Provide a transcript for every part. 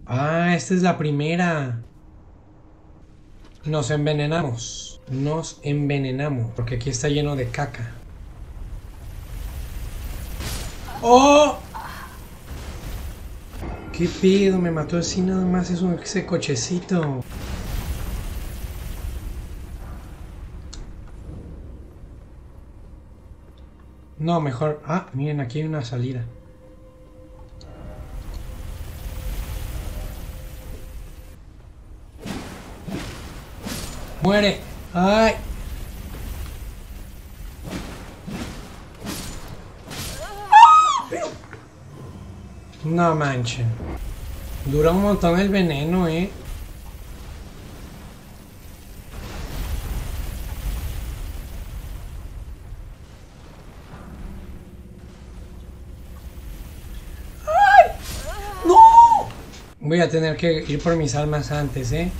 Ah, esta es la primera. Nos envenenamos. Nos envenenamos. Porque aquí está lleno de caca. ¡Oh! ¿Qué pedo? Me mató así nada más ese cochecito. No, mejor... Ah, miren, aquí hay una salida. ¡Muere! ¡Ay! No manchen. Dura un montón el veneno, ¿eh? ¡Ay! ¡No! Voy a tener que ir por mis almas antes, ¿eh?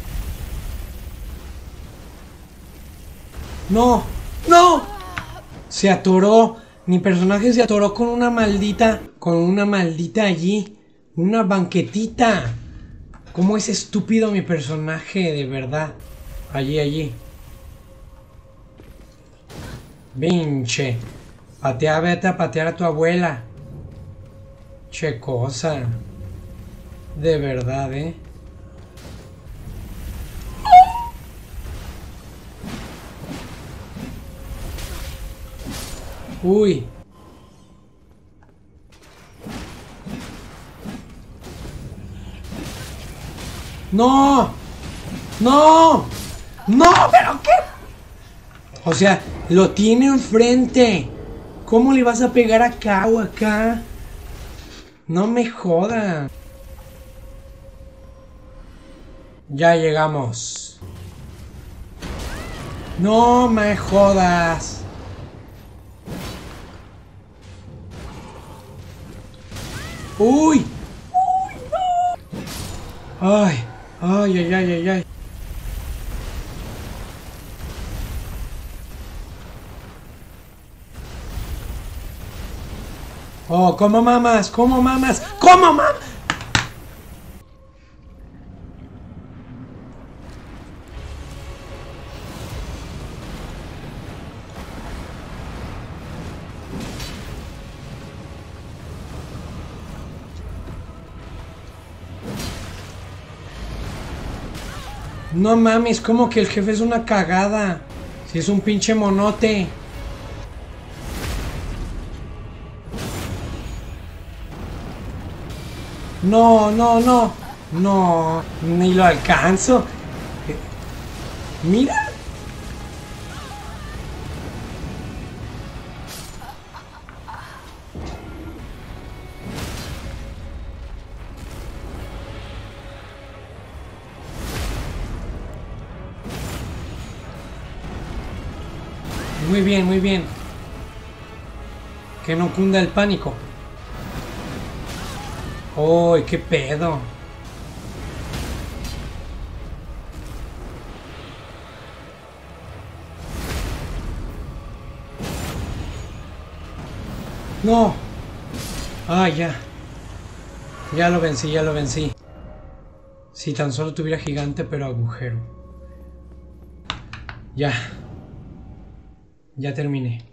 ¡No! ¡No! Se atoró. Mi personaje se atoró con una maldita... Con una maldita allí. Una banquetita. ¿Cómo es estúpido mi personaje, de verdad? Allí. Pinche. Patea, vete a patear a tu abuela. Che cosa. De verdad, ¿eh? Uy. ¡No! ¡No! ¡No! ¿Pero qué? O sea, lo tiene enfrente. ¿Cómo le vas a pegar acá o acá? No me joda. Ya llegamos. No me jodas. ¡Uy! ¡Uy, no! ¡Ay! ¡Ay! Oh, ¿cómo mamas? ¿Cómo mamas? ¿Cómo mamas? No mames, como que el jefe es una cagada. Si es un pinche monote. No. No, ni lo alcanzo. Mira. Muy bien. Que no cunda el pánico. ¡Uy, qué pedo! ¡No! ¡Ah, ya! Ya lo vencí. Si tan solo tuviera gigante, pero agujero. Ya. Ya terminé.